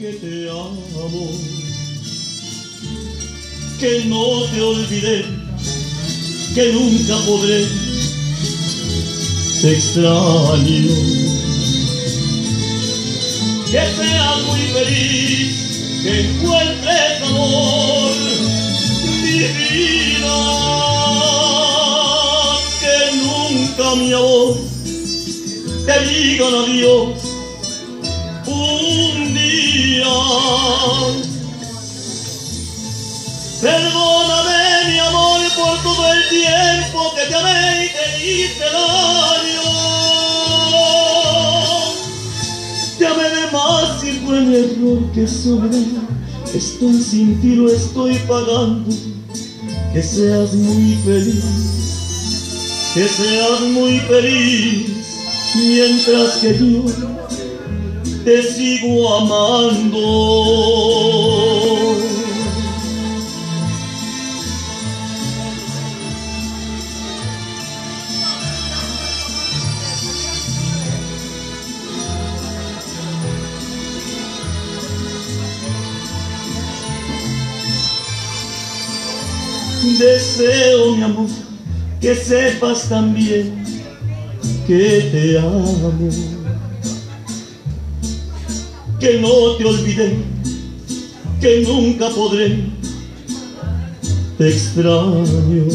que te amo, que no te olvidé, que nunca podré, te extraño. Que seas muy feliz, que encuentres amor, mi vida, que nunca mi amor te digan adiós un día. Perdóname mi amor por todo el tiempo que te amé y te hice daño. Te amé de más y fue mi error, que soledad. Estoy sin ti, lo estoy pagando. Que seas muy feliz, que seas muy feliz, mientras que yo te sigo amando. Deseo, mi amor, que sepas también que te amo, que no te olvidé, que nunca podré, te extraño.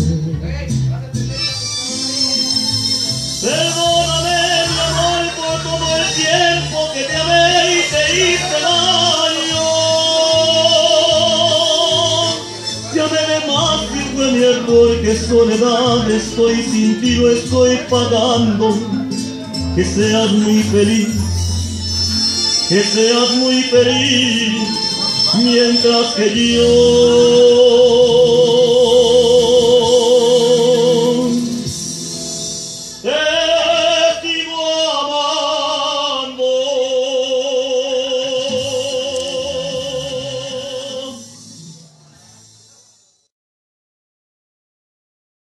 Perdóname, mi amor, por todo el tiempo que te amé y te hice daño. Te amé de más y fue mi error, que soledad. Estoy sin ti, lo estoy pagando. Que seas muy feliz, que seas muy feliz, mientras que yo